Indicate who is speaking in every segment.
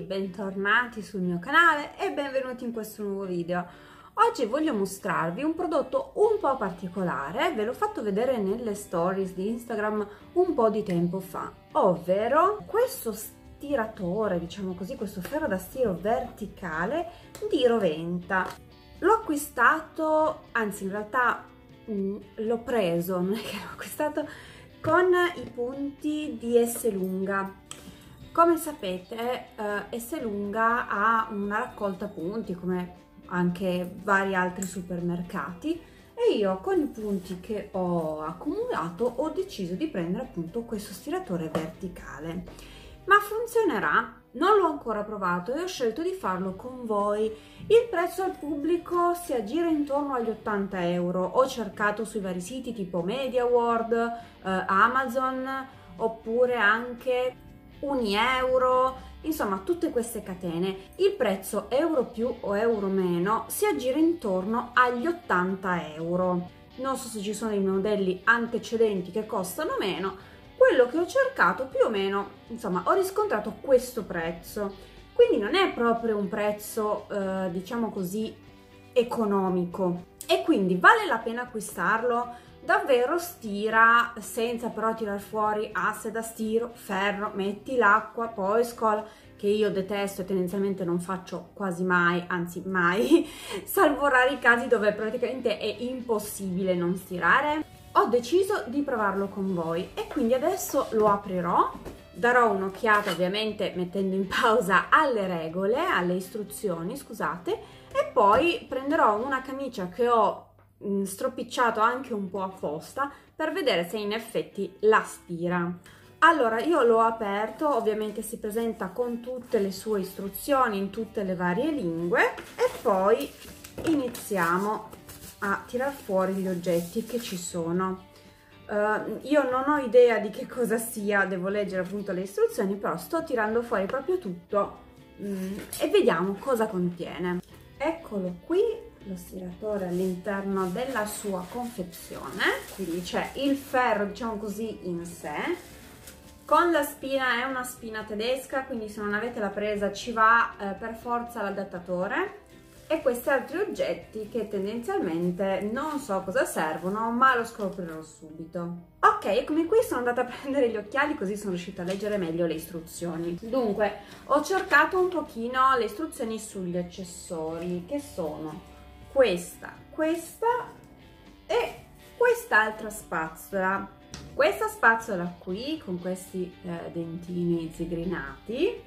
Speaker 1: bentornati sul mio canale e benvenuti in questo nuovo video. Oggi voglio mostrarvi un prodotto un po' particolare, ve l'ho fatto vedere nelle stories di Instagram un po' di tempo fa, ovvero questo stiratore, diciamo così, questo ferro da stiro verticale di Roventa. L'ho acquistato, anzi in realtà l'ho preso, non è che l'ho acquistato, con i punti di Esselunga. Come sapete, Esselunga ha una raccolta punti come anche vari altri supermercati e io con i punti che ho accumulato ho deciso di prendere appunto questo stiratore verticale. Ma funzionerà? Non l'ho ancora provato e ho scelto di farlo con voi. Il prezzo al pubblico si aggira intorno agli 80 euro. Ho cercato sui vari siti tipo MediaWorld, Amazon, oppure anche Unieuro, insomma tutte queste catene. Il prezzo euro più o euro meno si aggira intorno agli 80 euro. Non so se ci sono i modelli antecedenti che costano meno. Quello che ho cercato più o meno, insomma, ho riscontrato questo prezzo. Quindi non è proprio un prezzo, diciamo così, economico. E quindi vale la pena acquistarlo? Davvero stira, senza però tirar fuori asse da stiro, ferro, metti l'acqua, poi scola, che io detesto e tendenzialmente non faccio quasi mai, anzi mai, salvo rari casi dove praticamente è impossibile non stirare. Ho deciso di provarlo con voi e quindi adesso lo aprirò, darò un'occhiata ovviamente mettendo in pausa alle regole, alle istruzioni, scusate, e poi prenderò una camicia che ho stropicciato anche un po' apposta per vedere se in effetti la stira. Allora, io l'ho aperto, ovviamente si presenta con tutte le sue istruzioni in tutte le varie lingue e poi iniziamo a tirar fuori gli oggetti che ci sono. Io non ho idea di che cosa sia, devo leggere appunto le istruzioni, però sto tirando fuori proprio tutto e vediamo cosa contiene. Eccolo qui, lo stiratore all'interno della sua confezione, quindi c'è il ferro, diciamo così, in sé, con la spina, è una spina tedesca, quindi se non avete la presa ci va per forza l'adattatore, e questi altri oggetti che tendenzialmente non so cosa servono, ma lo scoprirò subito. Ok, eccomi qui, sono andata a prendere gli occhiali così sono riuscita a leggere meglio le istruzioni. Dunque, ho cercato un pochino le istruzioni sugli accessori, che sono questa e quest'altra spazzola. Questa spazzola qui con questi dentini zigrinati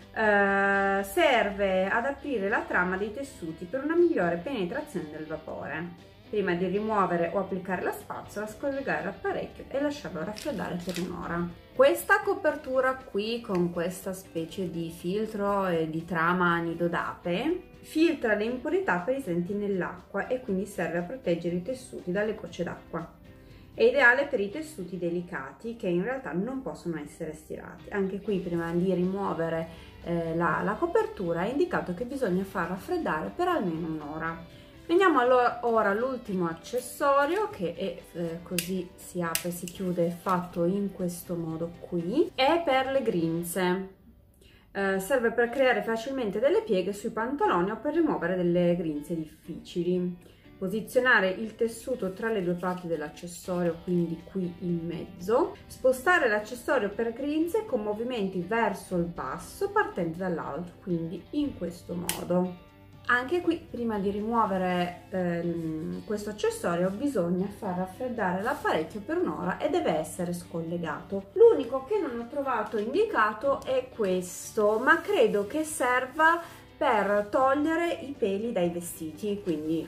Speaker 1: serve ad aprire la trama dei tessuti per una migliore penetrazione del vapore. Prima di rimuovere o applicare la spazzola, scollegare l'apparecchio e lasciarlo raffreddare per un'ora. Questa copertura qui con questa specie di filtro e di trama a nido d'ape filtra le impurità presenti nell'acqua e quindi serve a proteggere i tessuti dalle gocce d'acqua. È ideale per i tessuti delicati che in realtà non possono essere stirati. Anche qui prima di rimuovere la copertura è indicato che bisogna far raffreddare per almeno un'ora. Veniamo allora ora all'ultimo accessorio, che è così si apre e si chiude, fatto in questo modo qui. È per le grinze. Serve per creare facilmente delle pieghe sui pantaloni o per rimuovere delle grinze difficili. Posizionare il tessuto tra le due parti dell'accessorio, quindi qui in mezzo. Spostare l'accessorio per grinze con movimenti verso il basso partendo dall'alto, quindi in questo modo. Anche qui, prima di rimuovere questo accessorio, bisogna far raffreddare l'apparecchio per un'ora e deve essere scollegato. L'unico che non ho trovato indicato è questo, ma credo che serva per togliere i peli dai vestiti, quindi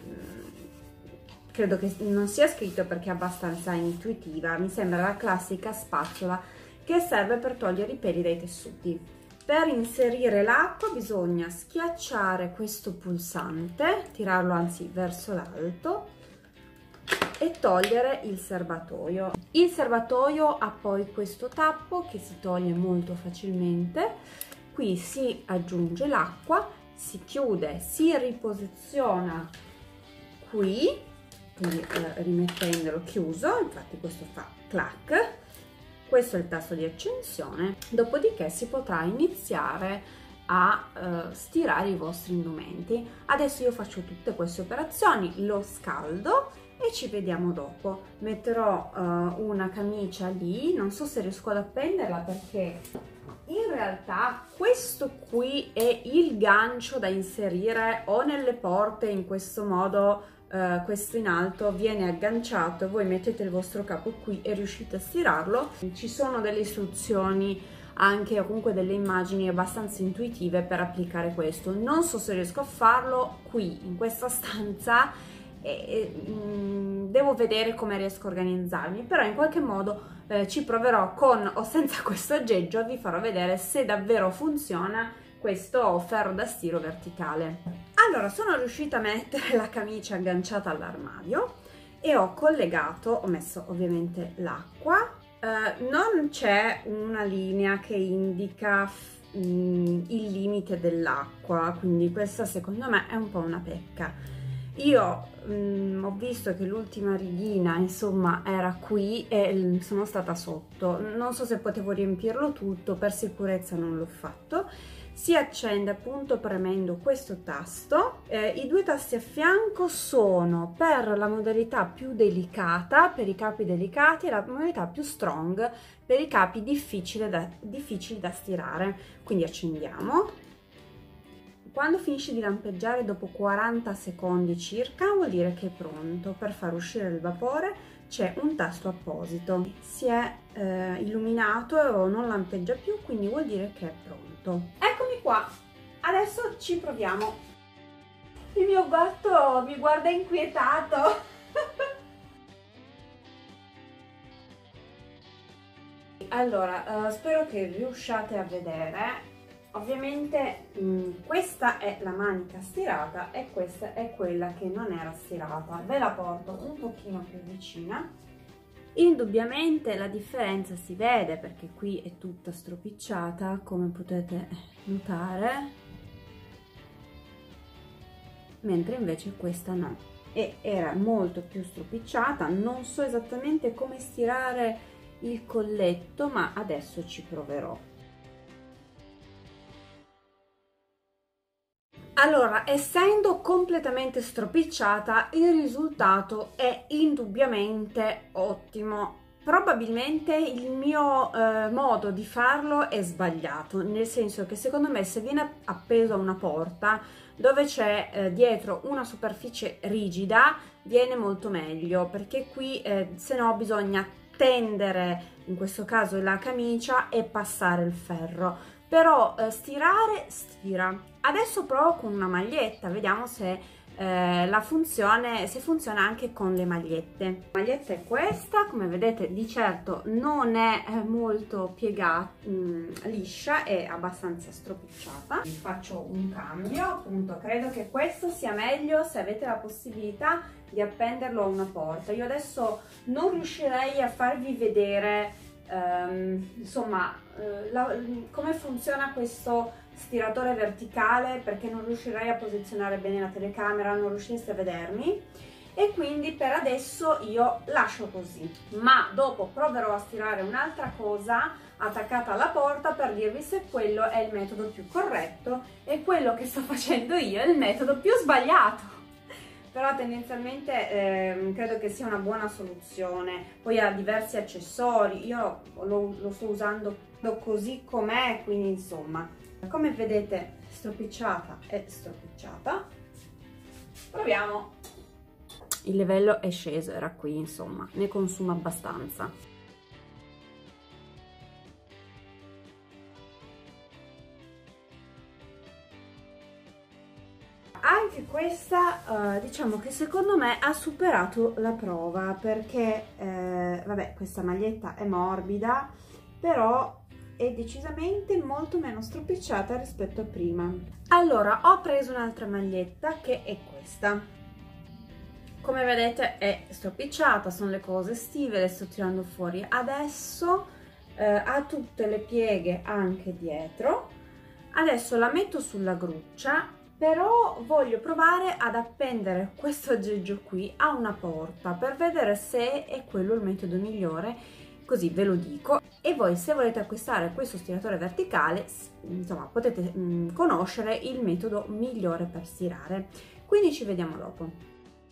Speaker 1: credo che non sia scritto perché è abbastanza intuitiva. Mi sembra la classica spazzola che serve per togliere i peli dai tessuti. Per inserire l'acqua bisogna schiacciare questo pulsante, tirarlo anzi verso l'alto e togliere il serbatoio. Il serbatoio ha poi questo tappo che si toglie molto facilmente. Qui si aggiunge l'acqua, si chiude, si riposiziona qui, quindi rimettendolo chiuso, infatti questo fa clac. Questo è il tasto di accensione, dopodiché si potrà iniziare a stirare i vostri indumenti. Adesso io faccio tutte queste operazioni, lo scaldo e ci vediamo dopo. Metterò una camicia lì, non so se riesco ad appenderla perché in realtà questo qui è il gancio da inserire o nelle porte, in questo modo questo in alto viene agganciato, voi mettete il vostro capo qui e riuscite a stirarlo. Ci sono delle istruzioni anche, o comunque delle immagini abbastanza intuitive per applicare questo. Non so se riesco a farlo qui in questa stanza devo vedere come riesco a organizzarmi, però in qualche modo ci proverò con o senza questo aggeggio. Vi farò vedere se davvero funziona questo ferro da stiro verticale. Allora, sono riuscita a mettere la camicia agganciata all'armadio e ho collegato, ho messo ovviamente l'acqua. Non c'è una linea che indica il limite dell'acqua, quindi questa secondo me è un po' una pecca. Io ho visto che l'ultima righina insomma era qui e sono stata sotto, non so se potevo riempirlo tutto, per sicurezza non l'ho fatto. Si accende appunto premendo questo tasto. I due tasti a fianco sono per la modalità più delicata, per i capi delicati, e la modalità più strong per i capi difficili da stirare. Quindi accendiamo. Quando finisce di lampeggiare dopo 40 secondi circa vuol dire che è pronto. Per far uscire il vapore c'è un tasto apposito. Si è illuminato o non lampeggia più, quindi vuol dire che è pronto. Eccomi qua, adesso ci proviamo. Il mio gatto mi guarda inquietato. Allora, spero che riusciate a vedere. Ovviamente questa è la manica stirata e questa è quella che non era stirata. Ve la porto un pochino più vicina. Indubbiamente la differenza si vede perché qui è tutta stropicciata, come potete notare, mentre invece questa no, e era molto più stropicciata. Non so esattamente come stirare il colletto, ma adesso ci proverò. Allora, essendo completamente stropicciata, il risultato è indubbiamente ottimo. Probabilmente il mio modo di farlo è sbagliato, nel senso che secondo me se viene appeso a una porta dove c'è dietro una superficie rigida viene molto meglio, perché qui se no bisogna tendere, in questo caso la camicia, e passare il ferro. Però stirare stira. Adesso provo con una maglietta, vediamo se funziona anche con le magliette. La maglietta è questa, come vedete di certo non è molto piegata, liscia, è abbastanza stropicciata. Vi faccio un cambio, appunto credo che questo sia meglio se avete la possibilità di appenderlo a una porta. Io adesso non riuscirei a farvi vedere insomma come funziona questo stiratore verticale, perché non riuscirei a posizionare bene la telecamera, non riuscireste a vedermi, e quindi per adesso io lascio così, ma dopo proverò a stirare un'altra cosa attaccata alla porta per dirvi se quello è il metodo più corretto e quello che sto facendo io è il metodo più sbagliato. Però tendenzialmente credo che sia una buona soluzione. Poi ha diversi accessori, io lo sto usando così com'è, quindi insomma, come vedete stropicciata è stropicciata. Proviamo. Il livello è sceso, era qui, insomma, ne consuma abbastanza. Anche questa diciamo che secondo me ha superato la prova, perché vabbè, questa maglietta è morbida, però è decisamente molto meno stropicciata rispetto a prima. Allora, ho preso un'altra maglietta che è questa. Come vedete è stropicciata, sono le cose estive, le sto tirando fuori adesso. Ha tutte le pieghe anche dietro. Adesso la metto sulla gruccia, però voglio provare ad appendere questo aggeggio qui a una porta per vedere se è quello il metodo migliore. così ve lo dico. E voi, se volete acquistare questo stiratore verticale, insomma, potete conoscere il metodo migliore per stirare. Quindi ci vediamo dopo.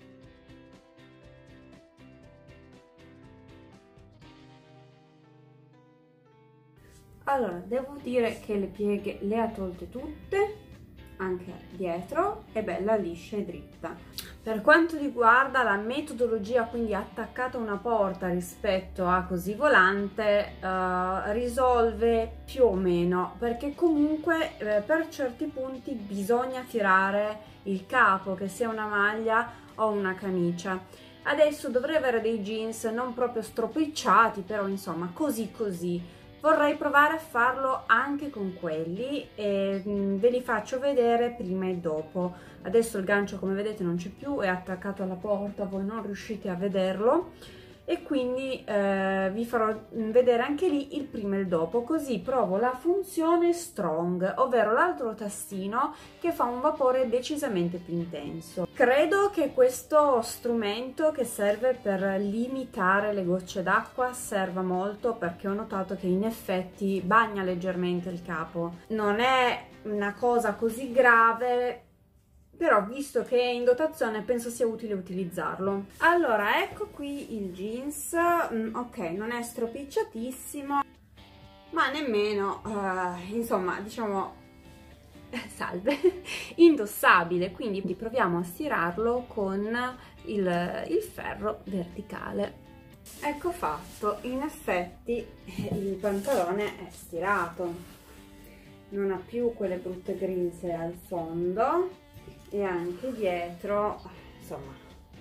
Speaker 1: Allora, devo dire che le pieghe le ha tolte tutte, anche dietro, è bella liscia e dritta. Per quanto riguarda la metodologia, quindi attaccata a una porta rispetto a così volante, risolve più o meno, perché comunque per certi punti bisogna tirare il capo, che sia una maglia o una camicia. Adesso dovrei avere dei jeans non proprio stropicciati, però insomma così così. Vorrei provare a farlo anche con quelli e ve li faccio vedere prima e dopo. Adesso il gancio, come vedete, non c'è più, è attaccato alla porta, voi non riuscite a vederlo, e quindi vi farò vedere anche lì il prima e il dopo, così provo la funzione strong, ovvero l'altro tastino che fa un vapore decisamente più intenso. Credo che questo strumento, che serve per limitare le gocce d'acqua, serva molto, perché ho notato che in effetti bagna leggermente il capo. Non è una cosa così grave, però visto che è in dotazione penso sia utile utilizzarlo. Allora, ecco qui il jeans. Ok, non è stropicciatissimo, ma nemmeno insomma, diciamo salve, indossabile. Quindi proviamo a stirarlo con il ferro verticale. Ecco fatto, in effetti il pantalone è stirato, non ha più quelle brutte grinze al fondo, e anche dietro insomma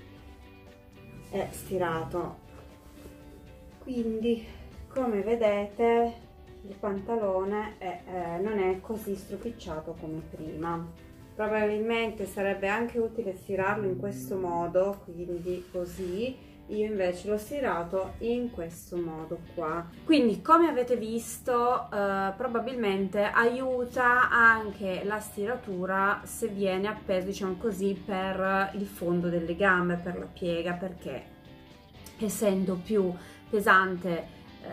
Speaker 1: è stirato, quindi come vedete il pantalone non è così stropicciato come prima. Probabilmente sarebbe anche utile stirarlo in questo modo, quindi così. Io invece l'ho stirato in questo modo qua. Quindi, come avete visto, probabilmente aiuta anche la stiratura se viene appeso, diciamo così, per il fondo delle gambe, per la piega, perché essendo più pesante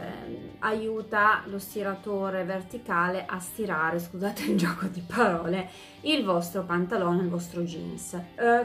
Speaker 1: aiuta lo stiratore verticale a stirare, scusate il gioco di parole, il vostro pantalone, il vostro jeans.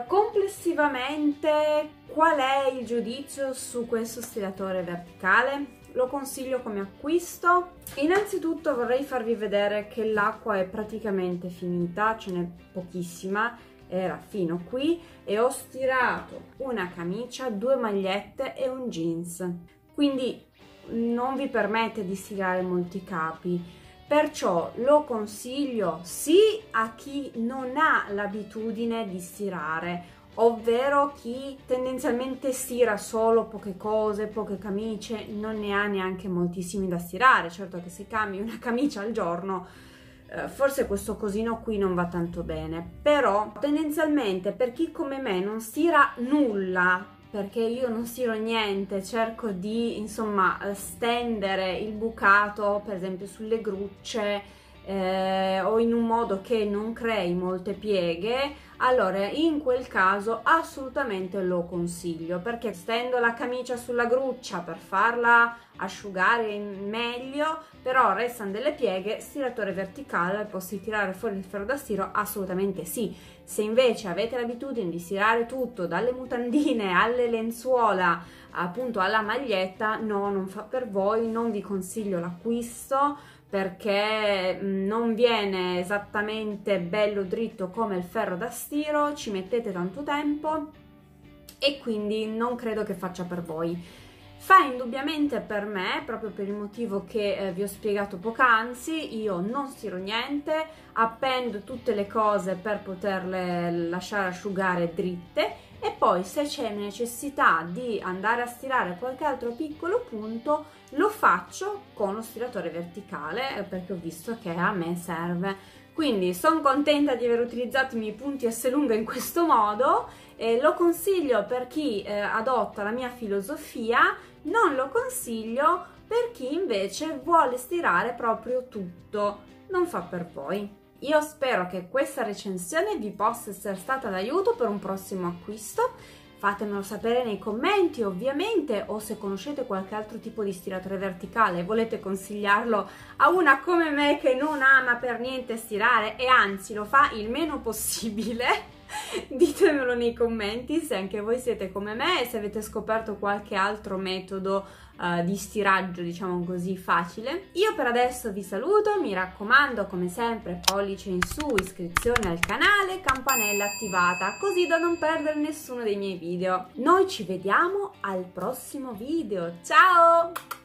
Speaker 1: Complessivamente, qual è il giudizio su questo stiratore verticale? Lo consiglio come acquisto. Innanzitutto vorrei farvi vedere che l'acqua è praticamente finita, ce n'è pochissima, era fino qui, e ho stirato una camicia, 2 magliette e un jeans, quindi non vi permette di stirare molti capi, perciò lo consiglio sì a chi non ha l'abitudine di stirare, ovvero chi tendenzialmente stira solo poche cose, poche camicie, non ne ha neanche moltissimi da stirare. Certo che se cambi una camicia al giorno forse questo cosino qui non va tanto bene, però tendenzialmente per chi come me non stira nulla, perché io non stiro niente, cerco di insomma stendere il bucato per esempio sulle grucce o in un modo che non crei molte pieghe, allora in quel caso assolutamente lo consiglio, perché stendo la camicia sulla gruccia per farla asciugare meglio, però restano delle pieghe, stiratore verticale, al posto di tirare fuori il ferro da stiro, assolutamente sì. Se invece avete l'abitudine di stirare tutto, dalle mutandine alle lenzuola, appunto alla maglietta, no, non fa per voi, non vi consiglio l'acquisto, perché non viene esattamente bello dritto come il ferro da stiro, ci mettete tanto tempo e quindi non credo che faccia per voi. Fa indubbiamente per me, proprio per il motivo che vi ho spiegato poc'anzi. Io non stiro niente, appendo tutte le cose per poterle lasciare asciugare dritte, e poi se c'è necessità di andare a stirare qualche altro piccolo punto lo faccio con lo stiratore verticale, perché ho visto che a me serve. Quindi sono contenta di aver utilizzato i miei punti Esselunga in questo modo, lo consiglio per chi adotta la mia filosofia, non lo consiglio per chi invece vuole stirare proprio tutto, non fa per voi. Io spero che questa recensione vi possa essere stata d'aiuto per un prossimo acquisto. fatemelo sapere nei commenti ovviamente, o se conoscete qualche altro tipo di stiratore verticale e volete consigliarlo a una come me che non ama per niente stirare e anzi lo fa il meno possibile. Ditemelo nei commenti se anche voi siete come me e se avete scoperto qualche altro metodo di stiraggio, diciamo così, facile. Io per adesso vi saluto, mi raccomando come sempre pollice in su, iscrizione al canale, campanella attivata così da non perdere nessuno dei miei video. Noi ci vediamo al prossimo video, ciao!